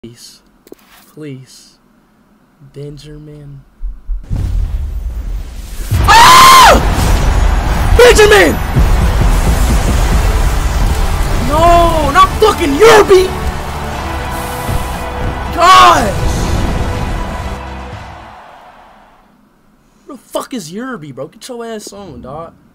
Please. Please. Benjamin. Ah! Benjamin! No, not fucking Yerby! God! Where the fuck is Yerby, bro? Get your ass on, dog.